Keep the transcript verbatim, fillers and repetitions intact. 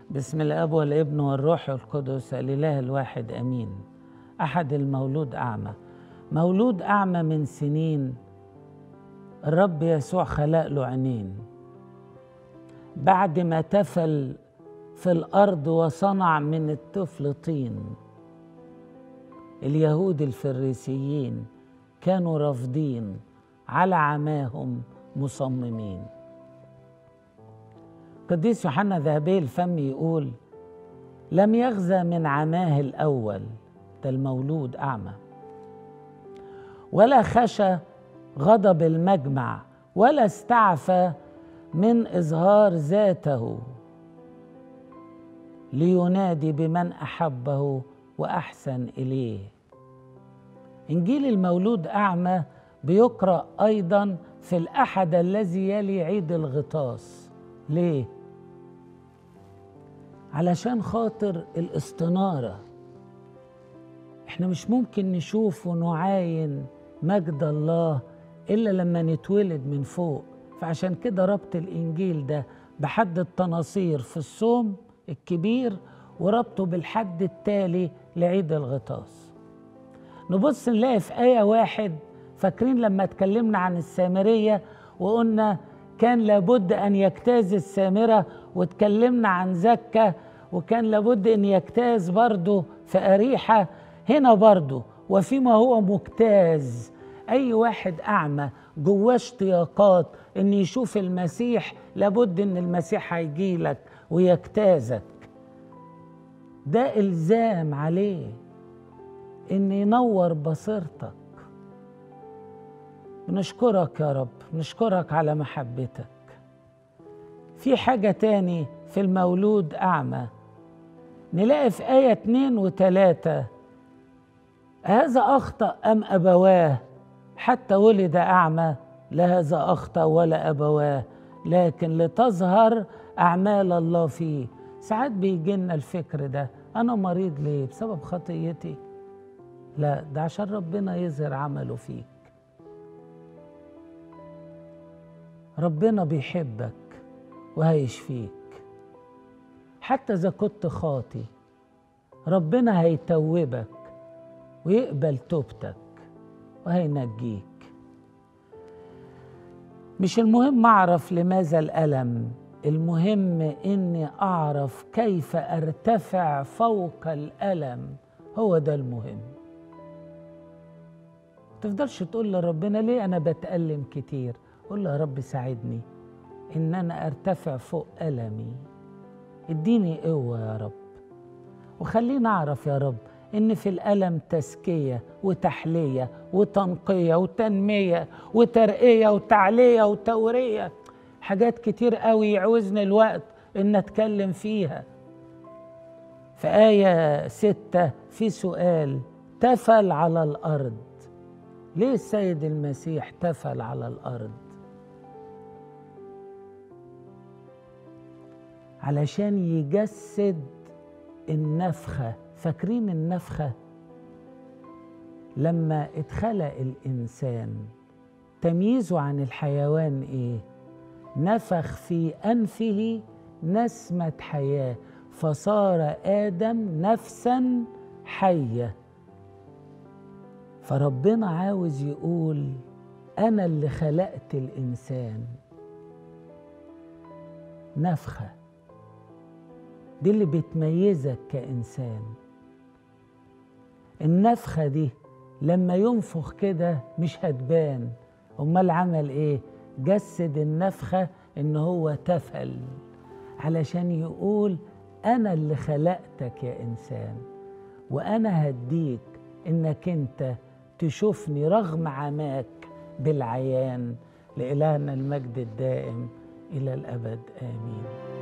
بسم الاب والابن والروح القدس الاله الواحد امين. احد المولود اعمى، مولود اعمى من سنين، الرب يسوع خلق له عينين بعد ما تفل في الارض وصنع من الطفل طين. اليهود الفريسيين كانوا رافضين، على عماهم مصممين. قديس يوحنا ذهبي الفم يقول: لم يغزى من عماه الأول، ده المولود أعمى، ولا خشى غضب المجمع، ولا استعفى من إظهار ذاته، لينادي بمن أحبه وأحسن إليه. إنجيل المولود أعمى بيقرأ أيضا في الأحد الذي يلي عيد الغطاس. ليه؟ علشان خاطر الاستنارة. احنا مش ممكن نشوف ونعاين مجد الله إلا لما نتولد من فوق. فعشان كده ربط الإنجيل ده بحد التناصير في الصوم الكبير، وربطه بالحد التالي لعيد الغطاس. نبص نلاقي في آية واحد، فاكرين لما اتكلمنا عن السامرية وقلنا كان لابد أن يجتاز السامرة، واتكلمنا عن زكا وكان لابد أن يجتاز برضه في أريحة. هنا برضه وفيما هو مجتاز، أي واحد أعمى جواه اشتياقات أن يشوف المسيح، لابد أن المسيح هيجيلك ويجتازك. ده إلزام عليه أن ينور بصيرتك. بنشكرك يا رب، بنشكرك على محبتك. في حاجة تاني في المولود أعمى، نلاقي في آية اتنين وتلاتة: هذا أخطأ أم أبواه حتى ولد أعمى؟ لا هذا أخطأ ولا أبواه، لكن لتظهر أعمال الله فيه. ساعات بيجينا الفكر ده، أنا مريض ليه؟ بسبب خطيتي؟ لا، ده عشان ربنا يظهر عمله فيك. ربنا بيحبك وهيشفيك. حتى إذا كنت خاطي ربنا هيتوبك ويقبل توبتك وهينجيك. مش المهم أعرف لماذا الألم، المهم إني أعرف كيف أرتفع فوق الألم. هو ده المهم. متفضلش تقول لربنا ليه أنا بتألم كتير. قول له: يا رب ساعدني إن أنا أرتفع فوق ألمي، اديني قوة يا رب، وخليني أعرف يا رب إن في الألم تزكية وتحلية وتنقية وتنمية وترقية وتعلية وتورية، حاجات كتير قوي يعوزني الوقت إن أتكلم فيها. في آية ستة في سؤال: تفل على الأرض. ليه السيد المسيح تفل على الأرض؟ علشان يجسد النفخة. فاكرين النفخة؟ لما اتخلق الإنسان تمييزه عن الحيوان إيه؟ نفخ في أنفه نسمة حياة فصار آدم نفسا حية. فربنا عاوز يقول: أنا اللي خلقت الإنسان. نفخة دي اللي بتميزك كإنسان. النفخة دي لما ينفخ كده مش هتبان. أمال عمل إيه؟ جسد النفخة إن هو تفل، علشان يقول: أنا اللي خلقتك يا إنسان، وأنا هديك إنك أنت تشوفني رغم عماك بالعيان. لإلهنا المجد الدائم إلى الأبد آمين.